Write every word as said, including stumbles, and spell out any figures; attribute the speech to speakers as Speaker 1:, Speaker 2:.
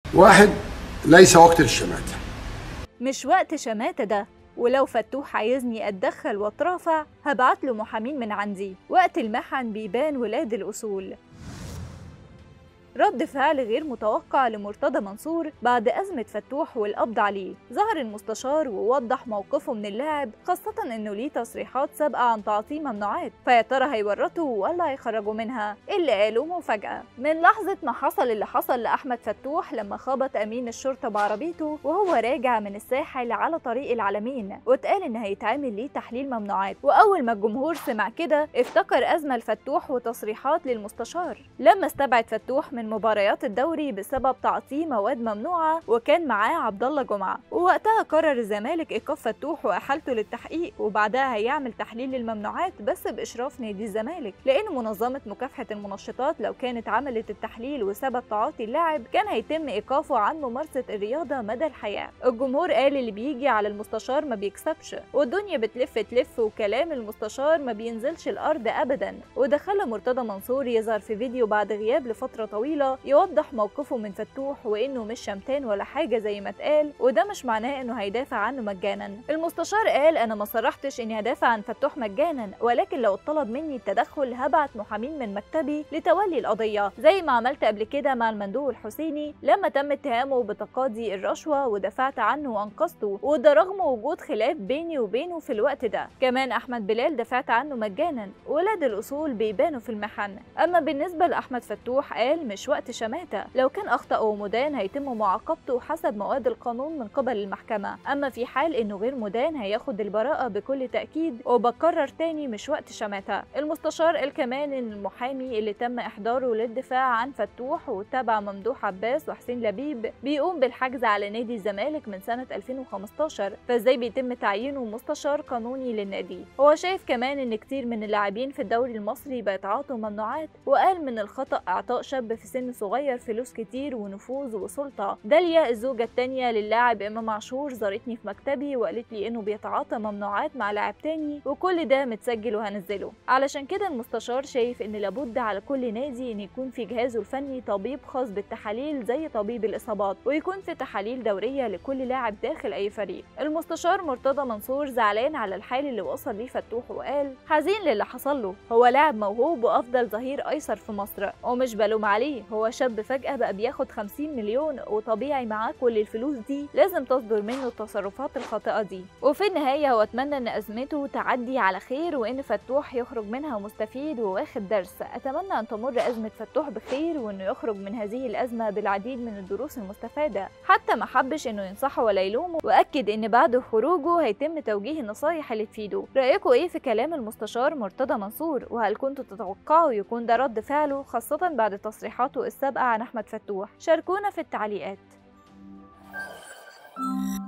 Speaker 1: واحد، ليس وقت للشماتة.
Speaker 2: مش وقت شماتة ده، ولو فتوح عايزني اتدخل واترافع هبعتله محامين من عندي. وقت المحن بيبان ولاد الأصول. رد فعل غير متوقع لمرتضى منصور بعد أزمة فتوح والقبض عليه. ظهر المستشار ووضح موقفه من اللاعب، خاصة إنه ليه تصريحات سابقة عن تعطيه ممنوعات، فيا ترى هيورطوا ولا هيخرجوا منها؟ اللي قالوا مفاجأة. من لحظة ما حصل اللي حصل لأحمد فتوح لما خبط أمين الشرطة بعربيته وهو راجع من الساحل على طريق العلمين، واتقال إن هيتعمل ليه تحليل ممنوعات، وأول ما الجمهور سمع كده افتكر أزمة لفتوح وتصريحات للمستشار لما استبعد فتوح من مباريات الدوري بسبب تعاطيه مواد ممنوعه، وكان معاه عبد الله جمعه. ووقتها قرر الزمالك ايقاف فتوح واحالته للتحقيق، وبعدها هيعمل تحليل للممنوعات بس باشراف نادي الزمالك، لان منظمه مكافحه المنشطات لو كانت عملت التحليل وسبب تعاطي اللاعب كان هيتم ايقافه عن ممارسه الرياضه مدى الحياه. الجمهور قال اللي بيجي على المستشار ما بيكسبش، والدنيا بتلف تلف وكلام المستشار ما بينزلش الارض ابدا. وده خلى مرتضى منصور يظهر في فيديو بعد غياب لفتره طويله يوضح موقفه من فتوح وانه مش شمتان ولا حاجه زي ما اتقال، وده مش معناه انه هيدافع عنه مجانا. المستشار قال انا ما صرحتش اني هدافع عن فتوح مجانا، ولكن لو اتطلب مني التدخل هبعت محامين من مكتبي لتولي القضيه، زي ما عملت قبل كده مع المندوب الحسيني لما تم اتهامه بتقاضي الرشوه ودافعت عنه وانقذته، وده رغم وجود خلاف بيني وبينه في الوقت ده. كمان احمد بلال دافعت عنه مجانا. ولاد الاصول بيبانوا في المحن. اما بالنسبه لاحمد فتوح قال مش وقت شماتة، لو كان أخطأ ومدان هيتم معاقبته حسب مواد القانون من قبل المحكمة، أما في حال إنه غير مدان هياخد البراءة بكل تأكيد. وبكرر تاني مش وقت شماتة. المستشار قال كمان إن المحامي اللي تم إحضاره للدفاع عن فتوح وتبع ممدوح عباس وحسين لبيب بيقوم بالحجز على نادي الزمالك من سنة ألفين وخمستاشر، فإزاي بيتم تعيينه مستشار قانوني للنادي؟ هو شايف كمان إن كتير من اللاعبين في الدوري المصري بيتعاطوا ممنوعات، وقال من الخطأ إعطاء شاب في سن صغير فلوس كتير ونفوذ وسلطة. داليا الزوجة التانية للاعب إمام عاشور زارتني في مكتبي وقالت لي إنه بيتعاطى ممنوعات مع لاعب تاني، وكل ده متسجل وهنزله. علشان كده المستشار شايف إن لابد على كل نادي إن يكون في جهازه الفني طبيب خاص بالتحاليل زي طبيب الإصابات، ويكون في تحاليل دورية لكل لاعب داخل أي فريق. المستشار مرتضى منصور زعلان على الحال اللي وصل ليه فتوح، وقال حزين للي حصل له، هو لاعب موهوب وأفضل ظهير أيسر في مصر، ومش بلوم عليه، هو شاب فجأة بقى بياخد خمسين مليون، وطبيعي معاه كل الفلوس دي لازم تصدر منه التصرفات الخاطئة دي. وفي النهاية هو اتمنى ان ازمته تعدي على خير، وان فتوح يخرج منها مستفيد وواخد درس. اتمنى ان تمر ازمة فتوح بخير، وانه يخرج من هذه الازمة بالعديد من الدروس المستفادة. حتى ما حبش انه ينصحه ولا يلومه، واكد ان بعد خروجه هيتم توجيه النصايح اللي تفيده. رأيكم ايه في كلام المستشار مرتضى منصور؟ وهل كنتوا تتوقعوا يكون ده رد فعله، خاصة بعد تصريحاته السابقة عن أحمد فتوح؟ شاركونا في التعليقات.